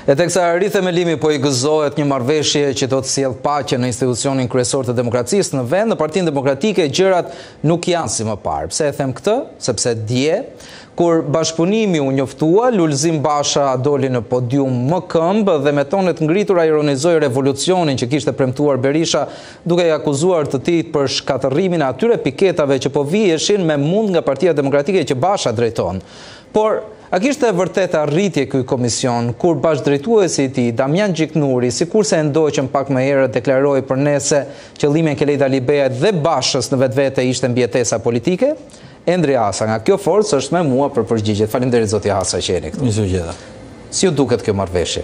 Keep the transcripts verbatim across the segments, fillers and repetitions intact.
E teksa rithemelimi po i gëzohet një marrëveshje që do të sjellë paqe në institucionin kryesor të demokracisë në vend, në Partinë Demokratike gjërat nuk janë si më parë. Pse e them këtë? Sepse dje, kur bashkëpunimi u njoftua, Lulzim Basha doli në podium më këmbë dhe me tonet ngritura ironizoi revolucionin që kishte premtuar Berisha, duke i akuzuar të tij për shkatërrimin e atyre piketave që po vijeshin me mund nga Partia Demokratike që Basha drejton. Por a kishte vërtet arritje ky komision, kur bashkëdrejtuesi i tij, Damian Gjiknuri, sikurse e ndoqën pak më herët, deklaroi për ne se qëllimi i Kelejt Alibejat dhe Bashës në vetvete ishte mbijetesa politike? Endri Hasa, nga kjo forcë është me mua për përgjigjet. Faleminderit zoti Hasa që jeni këtu. Mirë gjeta. Si ju duket kjo marrëveshje?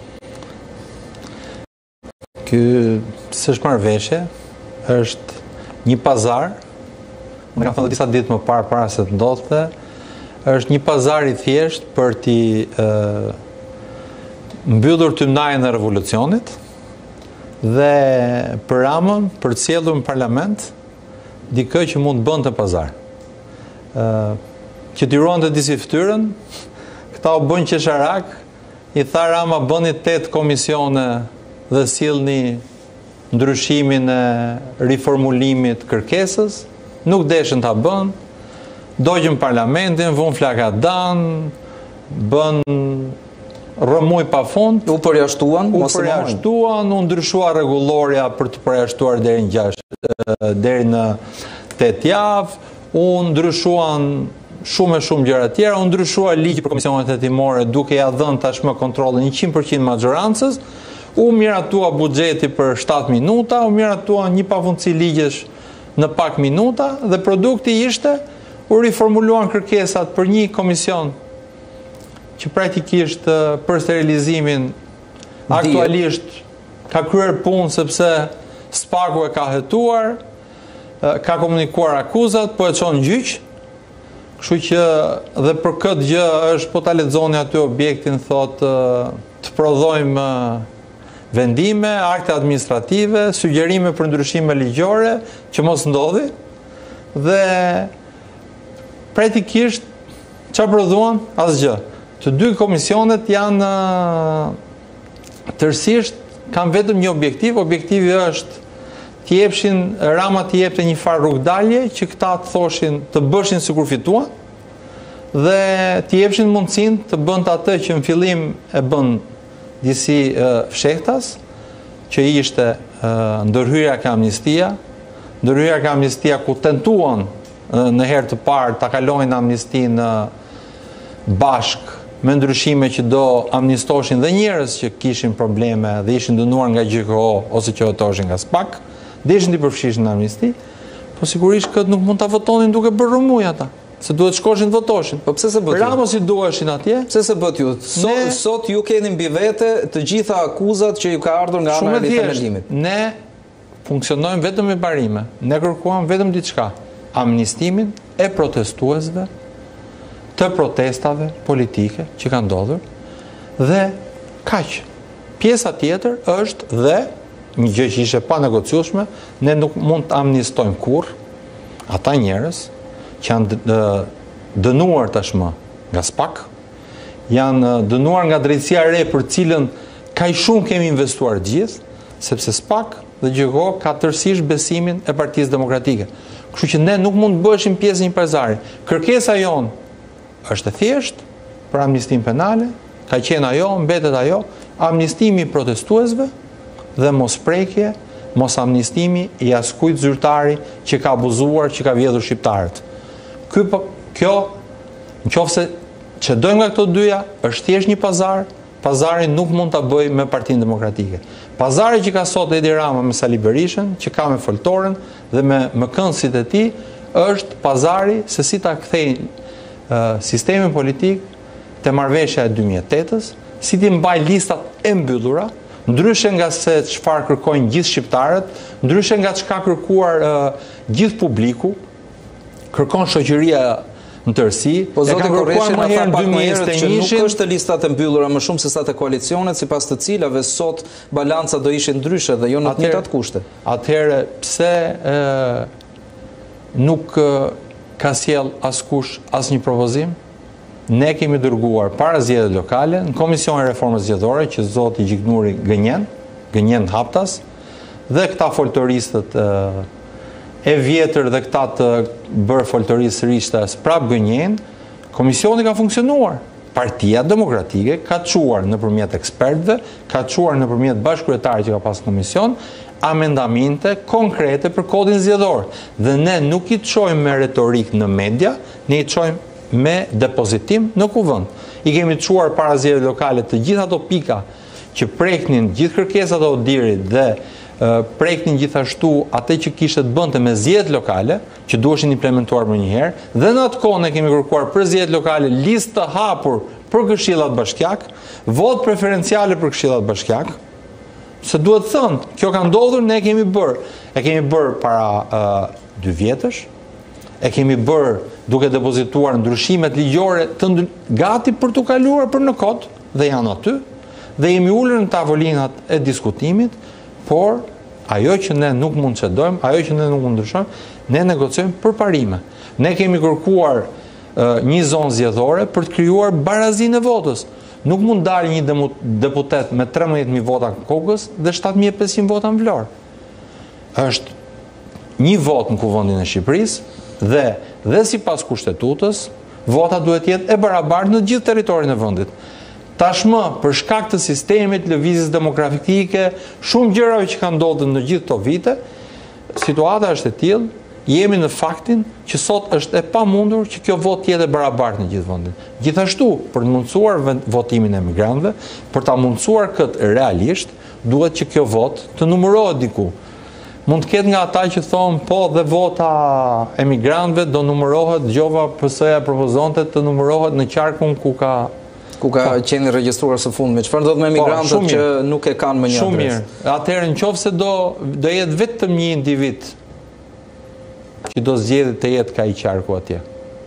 Ky s'është marrëveshje, është një pazar. Unë kam thënë disa ditë më parë para se të ndodhte, është një pazar i thjesht për t'i uh, mbyllur tymnajën e revolucionit dhe për Ramën për të sjellur në parlament dikë që mund të bënte pazar. Uh, që t'i ruante disi fytyrën, këta u bën qesharak, i tha Rama bëni tetë komisione dhe sillni ndryshimin e riformulimit kërkesës, nuk deshën ta bën. Dogjën parlamentin, vun flaka dan, bën rëmuj pa fund. U përjashtuan, u përjashtuan, u ndryshua rregulloria për të përjashtuar deri në gjashtë, deri në tetë javë, u ndryshuan shumë e shumë gjëra tjera, u ndryshua ligji për komisionet hetimore duke ja dhënë tashmë kontrollin njëqind përqind maxhorancës, u miratua buxheti për shtatë minuta, u miratua një pafundësi ligjesh në pak minuta dhe produkti ishte u riformuluan kërkesat për një komision që praktikisht për sterilizimin aktualisht ka kryer punë sepse Spaku e ka hetuar, ka komunikuar akuzat, po e çon gjyq. Kështu që dhe për këtë gjë është po ta lexoni aty objektin thotë të prodhojmë vendime, akte administrative, sugjerime për ndryshime ligjore që mos ndodhi dhe praktikisht çfarë prodhuan? Asgjë. Të dy komisionet janë tërësisht kanë vetëm një objektiv, objektivi është të jepshin Rama të jepte një farë rrugdalje që këta të thoshin të bëshin sikur fituan dhe të jepshin mundësinë të bënte atë që në fillim e bën disi uh, fshehtas, që ishte uh, ndërhyrja ka amnistia, ndërhyrja ka amnistia ku tentuan në herë të parë ta kalojnë amnistinë bashk me ndryshime që do amnistoshin dhe njerëz që kishin probleme dhe ishin dënuar nga G K O ose që votoheshin nga SPAK, dhe ishin të përfshishin në amnisti, po sigurisht këtë nuk mund ta votonin duke bërë rëmuj ata, se duhet shkoshin të votoshin. Po pse se bët ju? Ramos i duheshin atje. Pse se bët ju? Sot, ne, sot ju keni mbi vete të gjitha akuzat që ju ka ardhur nga ana e rithemelimit. Ne funksionojmë vetëm me barime. Ne kërkuam vetëm diçka. Amnistimin e protestuesve të protestave politike që kanë ndodhur dhe kaq. Pjesa tjetër është dhe një gjë që ishte pa negociueshme, ne nuk mund të amnistojmë kurrë ata njerëz që janë dënuar tashmë nga SPAK, janë dënuar nga drejtësia e re për cilën kaq shumë kemi investuar gjithë, sepse SPAK dhe G K O ka tërësisht besimin e Partisë Demokratike. Kështu që ne nuk mund të bëheshim pjesë një pazari. Kërkesa jonë është e thjeshtë për amnistim penale, ka qenë ajo, mbetet ajo, amnistimi i protestuesve dhe mos prekje, mos amnistimi i askujt zyrtari që ka abuzuar, që ka vjedhur shqiptarët. Ky kjo, nëse që dojmë nga këto dyja, është thjesht një pazar, pazari nuk mund ta bëjë me Partinë Demokratike. Pazari që ka sot Edi Rama me Sali Berishën, që ka me foltoren dhe me mëkënësit e tij, është pazari se si ta kthejnë uh, sistemin politik te marrëveshja e dy mijë e tetës, si ti mbaj listat e mbyllura, ndryshe nga se çfarë kërkojnë gjithë shqiptarët, ndryshe nga çka kërkuar uh, gjithë publiku, kërkon shoqëria në tërësi. Po zoti Korreshi na tha pak më herët që nuk është listat e mbyllura më shumë se sa të koalicionet, sipas të cilave sot balanca do ishin ndryshe dhe jo në të njëjtat kushte. Atëherë pse e, nuk e, ka sjell askush asnjë propozim? ne kemi dërguar para zgjedhjeve lokale në Komisionin e Reformës Zgjedhore që zoti Gjiknuri gënjen, gënjen haptas, dhe këta foltoristët e vjetër dhe këta të bërë foltoristë sërish prap gënjen. Komisioni ka funksionuar. Partia Demokratike ka çuar nëpërmjet ekspertëve, ka çuar nëpërmjet bashkëkryetarit që ka pas komision, amendamente konkrete për kodin zgjedhor. Dhe ne nuk i çojmë me retorik në media, ne i çojmë me depozitim në kuvend. I kemi çuar para zgjedhjeve lokale të gjitha ato pika që preknin gjithë kërkesat e Odirit dhe uh, preknin gjithashtu atë që kishte të bënte me zgjedhjet lokale, që duheshin implementuar më njëherë, dhe në atë kohë ne kemi kërkuar për zgjedhjet lokale listë të hapur për këshillat bashkiak, vot preferenciale për këshillat bashkiak. Se duhet thënë, kjo ka ndodhur, ne kemi bërë. E kemi bërë para uh, dy vjetësh, e kemi bërë duke depozituar ndryshimet ligjore të ndry... gati për të kaluar për në kod, dhe janë aty, dhe jemi ullur në tavolinat e diskutimit, por ajo që ne nuk mund të cedojmë, ajo që ne nuk mund të ndryshojmë, ne negociojmë për parime. Ne kemi kërkuar uh, një zonë zgjedhore për të krijuar barazinë e votës. Nuk mund dalë një deputet me trembëdhjetë mijë vota në kokës dhe shtatë mijë e pesëqind vota në Vlorë. Është një vot në kuvendin e Shqipërisë dhe dhe sipas kushtetutës, vota duhet të jetë e barabartë në gjithë territorin e vendit. Tashmë, për shkak të sistemit, lëvizjes demografike, shumë gjërave që kanë ndodhur në gjithë këto vite, situata është e tillë, jemi në faktin që sot është e pamundur që kjo vot jetë e barabartë në gjithë vendin. Gjithashtu, për të mundësuar votimin e emigrantëve, për ta mundësuar këtë realisht, duhet që kjo vot të numërohet diku. Mund të ketë nga ata që thonë, po dhe vota emigrantëve do numërohet, dëgjova P S-ja propozonte të numërohet në qarkun ku ka ku ka po, qenë regjistruar së fundmi. Çfarë do të me emigrantët po, që nuk e kanë më një adresë? Shumë mirë. Atëherë nëse do do jetë vetëm një individ që do zgjedhë të jetë ka i qarku atje.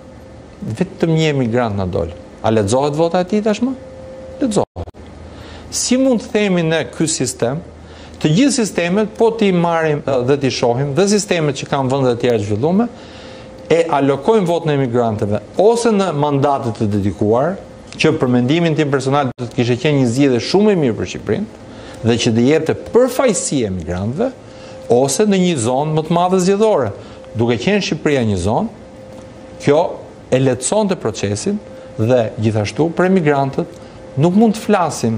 Vetëm një emigrant na dol. A lexohet vota e tij tashmë? Lexohet. Si mund të themi ne ky sistem, të gjithë sistemet, po ti marrim dhe ti shohim, dhe sistemet që kanë vende të tjera të zhvilluara, e alokojnë votën e emigrantëve ose në mandate të dedikuar, që për mendimin tim personal do të kishte qenë një zgjidhje shumë e mirë për Shqipërinë dhe që do jepte përfaqësi emigrantëve, ose në një zonë më të madhe zgjedhore. Duke qenë Shqipëria një zonë, kjo e lehtësonte procesin dhe gjithashtu për emigrantët nuk mund të flasim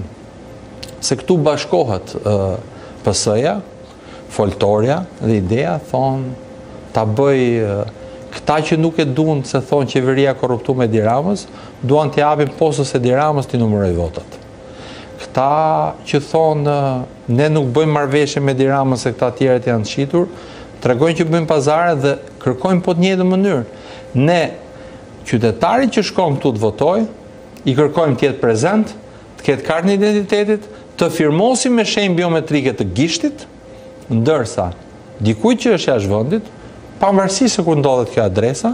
se këtu bashkohet uh, P S-ja, foltorja dhe ideja thonë ta bëj uh, këta që nuk e duan se thonë qeveria korruptuar me Edi Ramës, duan të japin posës e Edi Ramës të numëroj votat. Këta që thonë ne nuk bëjmë marrëveshje me Edi Ramës se këta tjerët janë shitur, tregojnë që bëjmë pazare dhe kërkojnë po të njëjtën mënyrë. Ne, qytetarit që shkon këtu të votoj, i kërkojmë të jetë prezent, të ketë kartën e identitetit, të firmosim me shenjë biometrike të gishtit, ndërsa dikujt që është jashtë vendit, pavarësisht se ku ndodhet kjo adresa,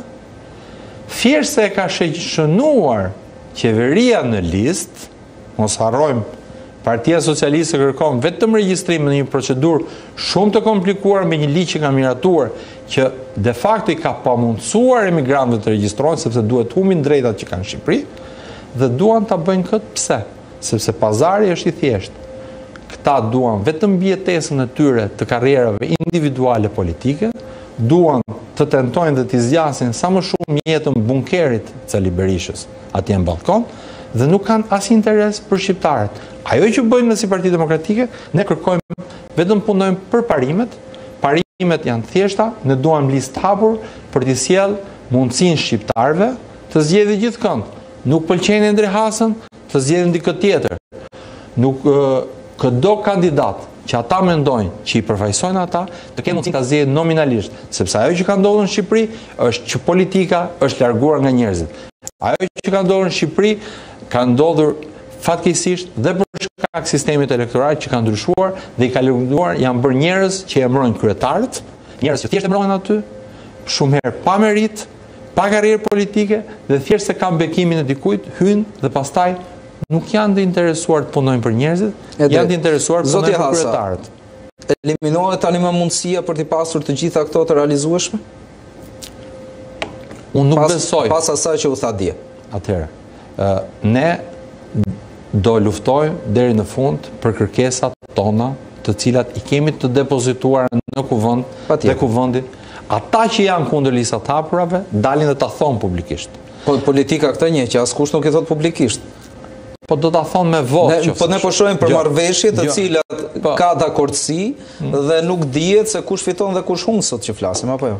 thjesht se e ka shënuar qeveria në listë, mos harrojmë, Partia Socialiste kërkon vetëm regjistrim në një procedurë shumë të komplikuar me një ligj që ka miratuar, që de facto i ka pamundësuar emigrantëve të regjistrohen sepse duhet humbin drejtat që kanë në Shqipëri, dhe duan ta bëjnë këtë pse? Sepse pazari është i thjeshtë. Këta duan vetëm mbijetesën e tyre të karrierave individuale politike, duan të tentojnë dhe të zgjasin sa më shumë jetën bunkerit Cali Berishës atje në balkon, dhe nuk kanë as interes për shqiptarët. Ajo që bëjmë në si Parti Demokratike, ne kërkojmë vetëm punojmë për parimet, parimet janë thjeshta, ne duam listë hapur për të sjellë mundësinë shqiptarëve të zgjedhë gjithkënd. Nuk pëlqen Endre Hasën, të zgjedhin dikë tjetër. Nuk çdo kandidat që ata mendojnë që i përfaqësojnë ata, të kenë mundësinë ta zgjedhin nominalisht, sepse ajo që ka ndodhur në Shqipëri është që politika është larguar nga njerëzit. Ajo që ka ndodhur në Shqipëri ka ndodhur fatkeqësisht dhe për shkak sistemit elektoral që ka ndryshuar dhe i ka lënduar, janë bërë njerëz që emërojnë kryetarët, njerëz që thjesht emërojnë aty, shumë herë pa merit, pa karrierë politike dhe thjesht se kanë bekimin e dikujt, hyjnë dhe pastaj nuk janë të interesuar të punojnë për njerëzit, janë të interesuar të punojnë për kryetarët. Eliminohet tani më mundësia për të pasur të gjitha këto të realizueshme? Unë nuk pas, besoj. Pas asaj që u tha dje. Atëherë, ne do luftojmë deri në fund për kërkesat tona, të cilat i kemi të depozituar në kuvend dhe kuvendin. Ata që janë kundër listat hapurave dalin dhe ta thonë publikisht. Po politika këtë një që askush nuk i thot publikisht. Po do ta thonë me votë. Po ne po shohim për marrëveshje të cilat ka dakordsi dhe nuk dihet se kush fiton dhe kush humbon sot që flasim apo jo.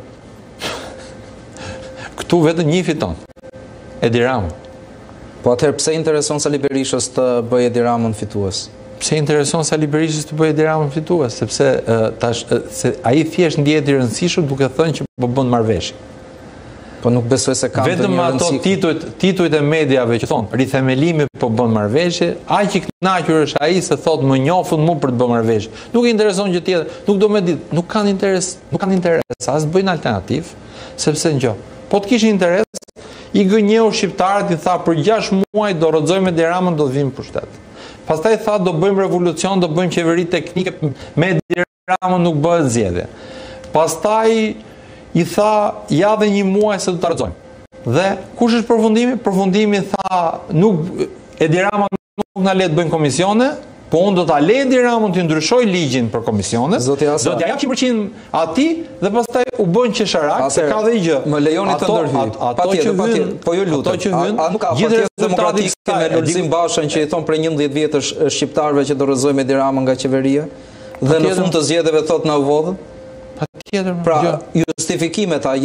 Këtu vetëm një fiton. Edi Rama. Po atëherë pse intereson Sali Berishës të bëjë Edi Ramën fitues? Pse intereson Sali Berishës të bëjë Edi Ramën fitues? Sepse tash se ai thjesht ndihet i rëndësishëm duke thënë që po bën marrëveshje. Po nuk besoj se kanë vetëm ato titujt titujt e mediave që thonë rithemelimi po bën marrëveshje, aq i kënaqur është ai se thotë më njofun mua për të bërë marrëveshje. Nuk i intereson gjë tjetër, nuk do më ditë, nuk kanë interes, nuk kanë interes as të bëjnë alternativë, sepse ngjo. Po të kishin interes, i gënjeu shqiptarët i tha për gjashtë muaj do rrëzojmë Edi Ramën, do të vim pushtet. Pastaj tha do bëjmë revolucion, do bëjmë qeveri teknike, me Edi Ramën nuk bëhet zgjedhje. Pastaj i tha ja dhe një muaj se do të rrëzojmë. Dhe kush është përfundimi? Përfundimi tha nuk Edi Rama nuk na le të bëjmë komisione, po unë do ta lej Edi Ramën të ndryshoj ligjin për komisione, do t'ja jap qindë përqind atij dhe pastaj u bën qesharak, se ka dhe gjë. Më lejoni të ndërhyj. Patjetër, patjetër, po ju lutem. A nuk ka Partia Demokratike me Lulzim Bashën që i thon për njëmbëdhjetë vjetësh shqiptarëve që do rrëzojmë Edi Ramën nga qeveria dhe në fund të zgjedhjeve thot na u vodhën? Patjetër. Pra, justifikimet a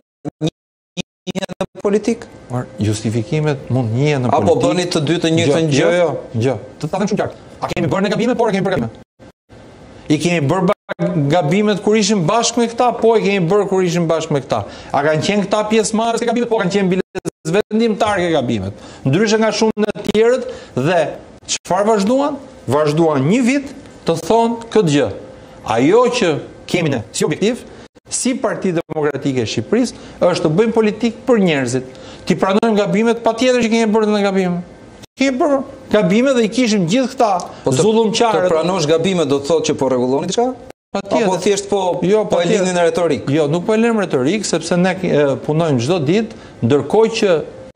njihen në politik? Justifikimet mund njihen në politik. Apo bëni të dy të njëjtën gjë? Jo, jo. Të them shumë qartë. A kemi bërë ne gabime, por a kemi bërë gabime? I kemi bërë gabimet kur ishim bashkë me këta, po i kemi bërë kur ishim bashkë me këta. A kanë qenë këta pjesëmarrës e gabimet, po kanë qenë biles vendimtarë e gabimet. Ndryshe nga shumë në tjerët dhe çfarë vazhduan? Vazhduan një vit të thonë këtë gjë. Ajo që kemi ne si objektiv, si Parti Demokratike e Shqipërisë, është të bëjmë politikë për njerëzit. Ti pranojmë gabimet, patjetër që kemi bërë në gabime. Kemi bërë gabime dhe i kishim gjithë këta zullumqarët. Të pranosh gabime do të thotë që po rregulloni diçka? Apo thjesht po po e lini në retorik? Jo, nuk po e lëmë retorik, sepse ne punojmë çdo ditë, ndërkohë që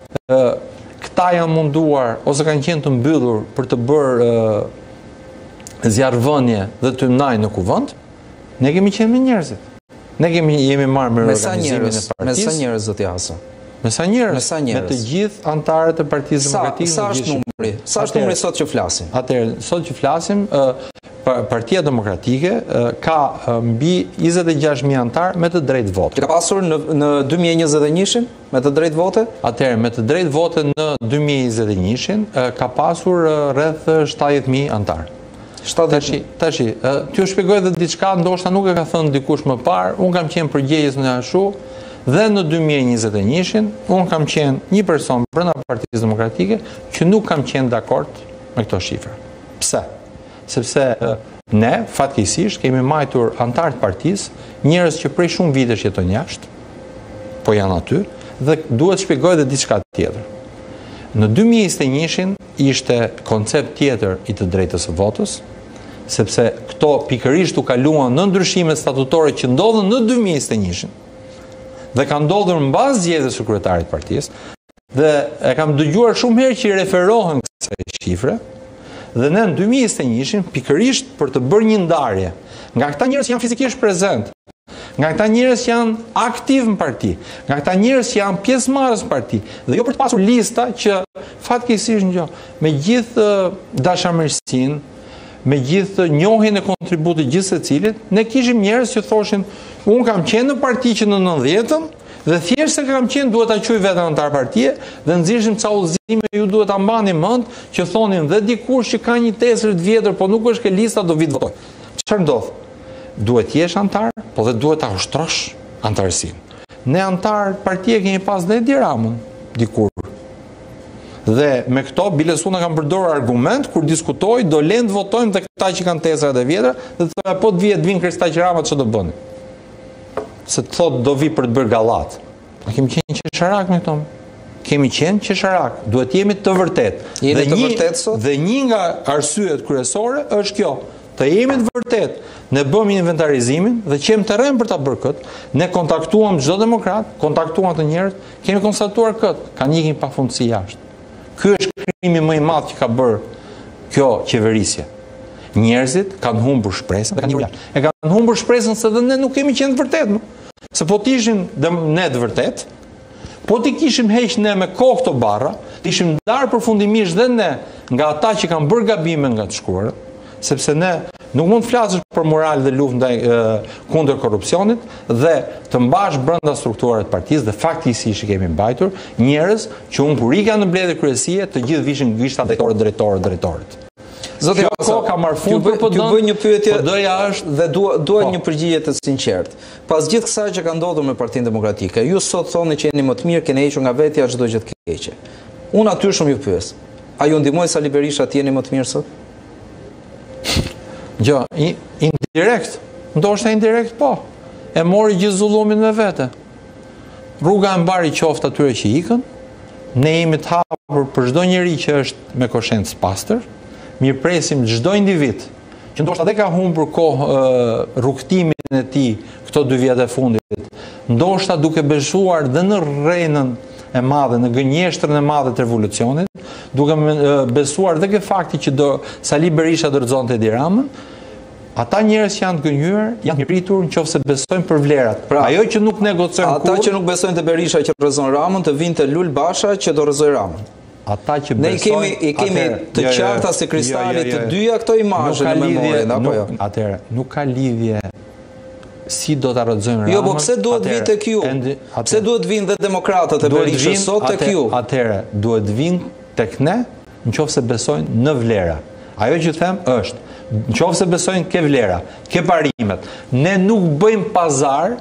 këta janë munduar ose kanë qenë të mbyllur për të bërë zjarrvënie dhe të ndajnë në kuvend. Ne kemi qenë me njerëzit. Ne kemi jemi marrë me organizimin e partisë. Me sa njerëz do t'i hasë? Me sa njerëz? Me të gjithë anëtarët e Partisë Demokratike. Sa është numri? Sa është numri sot që flasim? Atëherë, sot që flasim, Partia Demokratike ka mbi njëzet e gjashtë mijë anëtar me të drejtë vote. Ka pasur në dy mijë e njëzet e një me të drejtë vote? Atëherë, me të drejtë vote në dy mijë e njëzet e një ka pasur rreth shtatëdhjetë mijë anëtar. Tashi, tashi, t'ju shpjegoj edhe diçka, ndoshta nuk e ka thënë dikush më parë, unë kam qenë përgjegjës në ashtu, dhe në dy mijë e njëzet e një unë kam qenë një person brenda Partisë Demokratike që nuk kam qenë dakord me këto shifra. Pse? Sepse ne, fatkeqësisht, kemi majtur anëtar të partisë, njerëz që prej shumë vitesh jetojnë jashtë, po janë aty, dhe duhet shpjegoj edhe diçka tjetër. Në dy mijë e njëzet e një ishte koncept tjetër i të drejtës së votës, sepse këto pikërisht u kaluan në ndryshimet statutore që ndodhen në dy mijë e njëzet e një dhe ka ndodhur mbas zgjedhjes së kryetarit të partisë, dhe e kam dëgjuar shumë herë që i referohen kësaj shifre, dhe ne në dy mijë e njëzet e një pikërisht për të bërë një ndarje nga këta njerëz që janë fizikisht prezent, nga këta njerëz që janë aktiv në parti, nga këta njerëz që janë pjesëmarrës në parti, dhe jo për të pasur lista që fatkeqësisht ngjo, me gjithë dashamirësinë, me gjithë njohjen e kontributit gjithë secilit, ne kishim njerëz që thoshin, unë kam qenë në parti që në nëntëdhjetën, dhe thjesht se kam qenë duhet ta quaj veten anëtar partie, dhe nxirrshim ca udhëzime ju duhet ta mbani mend, që thonin dhe dikush që ka një tesër të vjetër, po nuk është ke lista do vit votoj. Çfarë ndodh? Duhet jesh anëtar, po dhe duhet ta ushtrosh anëtarësinë. Ne anëtar partie kemi pas dhe Edi Ramën dikur. Dhe me këto, biles unë kam përdorur argument, kur diskutoj, do lënë të votojmë dhe këta që kanë tesërat e vjetra, dhe të thonë, po të vijet vinë Kristaq Rama, që do bëni? Se të thotë, do vi për të bërë gallat. A kemi qenë qesharak me këto? Kemi qenë qesharak, duhet jemi të vërtet. Jemi të vërtet sot? Dhe një nga arsyet kryesore është kjo, të jemi të vërtet, ne bëm inventarizimin dhe qem terren për ta bërë këtë, ne kontaktuam çdo demokrat, kontaktuam të njerëz, kemi konstatuar këtë, kanë ikin pafundësi jashtë. Ky është krimi më i madh që ka bërë kjo qeverisje. Njerëzit kanë humbur shpresën, kanë një e kanë humbur shpresën se dhe ne nuk kemi qenë të vërtetë. Se po t'ishin ne të vërtet, po t'i kishim heq ne me kohë këto barra, t'ishim ndarë përfundimisht dhe ne nga ata që kanë bërë gabime nga të shkuarët, sepse ne nuk mund të flasësh për moral dhe luftë ndaj kundër korrupsionit dhe të mbash brenda strukturave të partisë dhe faktikisht kemi mbajtur njerëz që unë kur ikën në mbledhje kryesie të gjithë vishin gishta drejtorë drejtorë drejtorët. Zoti Kjo ka marrë fund për t'ju bëj një pyetje PD-ja është dhe dua dua një përgjigje të sinqertë. Pas gjithë kësaj që ka ndodhur me Partinë Demokratike, ju sot thoni që jeni më të mirë, keni hequr nga vetja çdo gjë të keqe. Unë natyrshëm ju pyes, a ju ndihmoi Sali Berisha të jeni më të mirë sot? Jo, indirekt, ndoshta indirekt po. E mori gjithë zullumin me vete. Rruga e mbari qoftë atyre që ikën, ne jemi të hapur për çdo njeri që është me koshencë pastër. Mirë presim çdo individ që ndoshta dhe ka humbur kohë rrugtimin e tij këto dy vjet e fundit, ndoshta duke beshuar dhe në rrenën e madhe, në gënjeshtrën e madhe të revolucionit, duke besuar dhe ke fakti që do Sali Berisha dorëzonte Edi Ramën, ata njerëz që janë të gënjur, janë pritur nëse besojnë për vlerat. Pra, ajo që nuk negocojnë ata që nuk besojnë te Berisha që rrezon Ramën, të vinte Lul Basha që do rrezoj Ramën. Ata që ne kemi i kemi të qarta si kristali të dyja këto imazhe në memorie, apo jo? Atëherë, nuk ka lidhje si do ta rrezojmë Ramën. Jo, po pse duhet vinë tek ju? Pse duhet vinë dhe demokratët e Berishës sot tek ju? Atëherë, duhet vinë tek ne nëse besojnë në vlera. Ajo që them është, nëse besojnë ke vlera, ke parimet, ne nuk bëjmë pazar.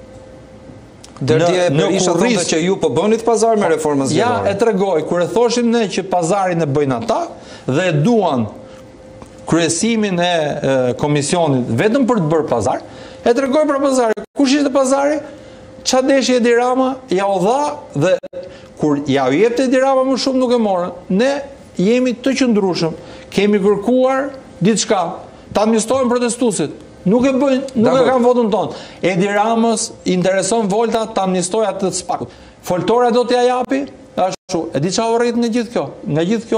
Derdje Berisha thonë që ju po bënit pazar me reformën zgjedhore. Ja, e tregoj, kur e thoshim ne që pazarin e bëjnë ata dhe duan kryesimin e komisionit vetëm për të bërë pazar, e tregoj për pazarin. Kush ishte pazari? Qa deshi Edi Rama, ja u dha dhe kur ja u jepte Edi Rama më shumë nuk e morën. Ne jemi të qëndrueshëm, kemi kërkuar diçka, ta amnistojmë protestuesit. Nuk e bëjnë, nuk e kanë votën tonë. Edi Ramës intereson volta të amnistoj atë të spakut. Foltora do t'ja japi, ashtu, e di qa u rrit nga gjithë kjo? Nga gjithë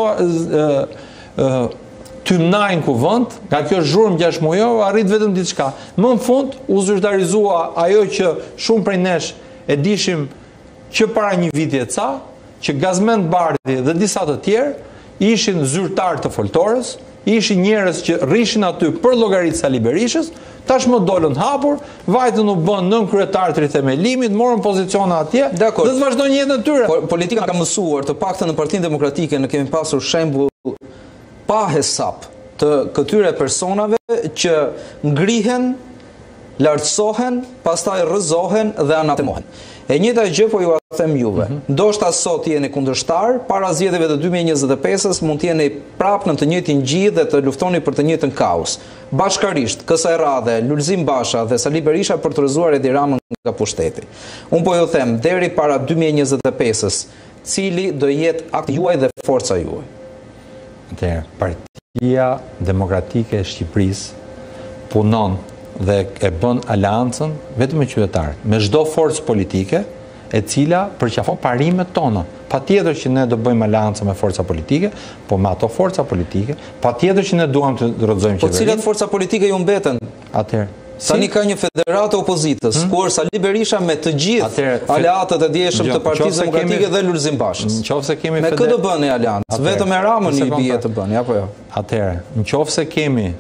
kjo tymnajnë kuvënd, nga kjo zhurmë gjashtë mujor, arrit vetëm diçka. Më në fund, u zyrtarizua ajo që shumë prej nesh e dishim që para një vitje ca, që Gazmend Bardhi dhe disa të tjerë ishin zyrtar të foltorës, ishin njerëz që rrishin aty për llogaritë Sali Berishës, tashmë dolën hapur, vajtën u bën nën kryetar të rithemelimit, morën pozicione atje dhe të vazhdojnë jetën e tyre. Politika ka mësuar, të paktën në Partinë Demokratike ne kemi pasur shembull pa hesap të këtyre personave që ngrihen, lartësohen, pastaj rrëzohen dhe anatemohen. E njëjta gjë po ju a them juve. Ndoshta sot jeni kundërshtar, para zgjedhjeve të dy mijë e njëzet e pesës mund të jeni prapë në të njëjtin gjidh dhe të luftoni për të njëjtën kaos. Bashkarisht, kësaj radhe, Lulzim Basha dhe Sali Berisha për të rrëzuar Edi Ramën nga pushteti. Unë po ju them, deri para dy mijë e njëzet e pesës, cili do jetë akti juaj dhe forca juaj? Atëherë, Partia Demokratike e Shqipërisë punon dhe e bën aleancën vetëm me qytetarët, me çdo forcë politike e cila përqafon parimet tona. Patjetër që ne do bëjmë aleancë me forca politike, po me ato forca politike, patjetër që ne duam të rrëzojmë qeverinë. Po cilat forca politike ju mbeten? Atëherë, tani ka një federatë opozitës, ku Sali Berisha me të gjithë aleatët e dieshëm të Partisë Demokratike dhe Lulzim Bashës. Me kë do bëni aleancë? Vetëm me Ramën i bie të bëni, apo jo? Atëherë, nëse kemi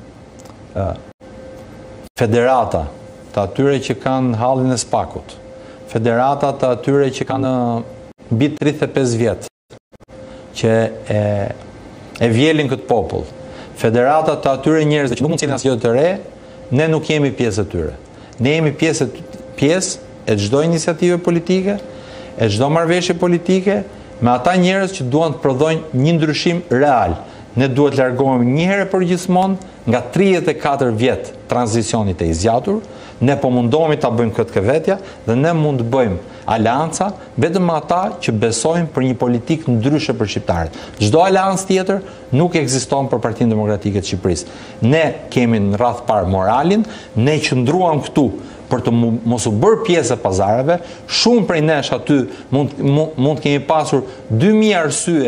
federata të atyre që kanë hallin e spakut, federata të atyre që kanë mbi tridhjetë e pesë vjet, që e, e vjelin këtë popull, federata të atyre njerëzve që nuk mund të cilin asgjë të re, ne nuk jemi pjesë e tyre. Ne jemi pjesë pjesë e çdo iniciative politike, e çdo marrëveshje politike, me ata njerëz që duan të prodhojnë një ndryshim real. Ne duhet largohemi një herë për gjithmonë nga tridhjetë e katër vjet tranzicionit e izgjatur, ne po mundohemi ta bëjmë këtë këvetja dhe ne mund të bëjmë aleanca vetëm me ata që besojnë për një politikë ndryshe për shqiptarët. Çdo aleancë tjetër nuk ekziston për Partinë Demokratike të Shqipërisë. Ne kemi në radh parë moralin, ne qëndruam këtu për të mos u bërë pjesë e pazareve. Shumë prej nesh aty mund mund, mund kemi pasur dy mijë arsye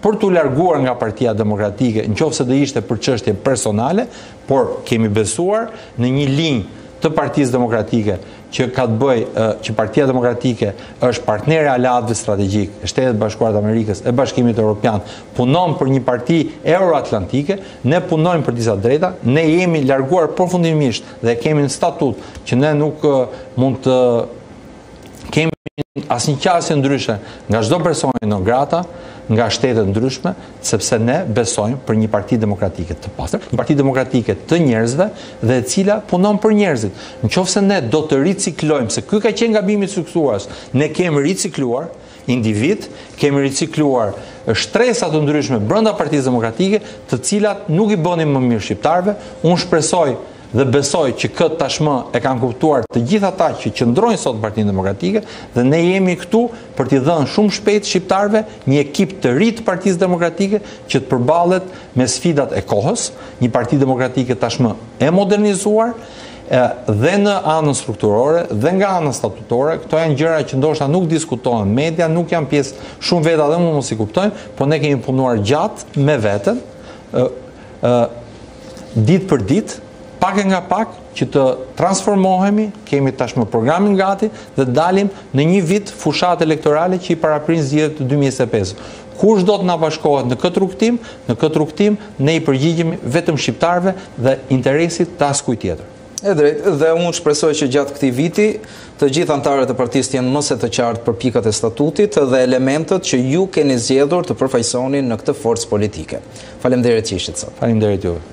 për t'u larguar nga Partia Demokratike, nëse do ishte për çështje personale, por kemi besuar në një linjë të Partisë Demokratike që ka të bëj që Partia Demokratike është partnere aleatëve strategjik e Shtetet Bashkuara të Amerikës e Bashkimit Evropian, punon për një parti euroatlantike, ne punojmë për disa drejta, ne jemi larguar përfundimisht dhe kemi në statut që ne nuk mund të kemi asnjë qasje ndryshe nga çdo personi non grata, nga shtetet ndryshme, sepse ne besojmë për një parti demokratike të pastër, një parti demokratike të njerëzve dhe e cila punon për njerëzit. Nëse ne do të riciklojmë, se ky ka qenë gabimi i suksesues, ne kemi ricikluar individ, kemi ricikluar shtresa të ndryshme brenda Partisë Demokratike, të cilat nuk i bënin më mirë shqiptarëve. Unë shpresoj dhe besoj që këtë tashmë e kanë kuptuar të gjithë ata që qëndrojnë sot Partinë Demokratike dhe ne jemi këtu për t'i dhënë shumë shpejt shqiptarëve një ekip të ri të Partisë Demokratike që të përballet me sfidat e kohës, një Parti Demokratike tashmë e modernizuar dhe në anën strukturore dhe nga ana statutore. Këto janë gjëra që ndoshta nuk diskutohen media, nuk janë pjesë shumë veta dhe mund mos i kuptojmë, por ne kemi punuar gjatë me veten, ditë për ditë, pak e nga pak që të transformohemi, kemi tashmë programin gati dhe dalim në një vit fushat elektorale që i paraprin zgjedhjet të dy mijë e njëzet e pesë. Kush do të na bashkohet në këtë rrugtim, në këtë rrugtim ne i përgjigjemi vetëm shqiptarëve dhe interesit të askujt tjetër. E drejt, dhe unë shpresoj që gjatë këtij viti të gjithë anëtarët e partisë janë më se të qartë për pikat e statutit dhe elementët që ju keni zgjedhur të përfaqësoni në këtë forcë politike. Faleminderit që ishit sot. Faleminderit juve.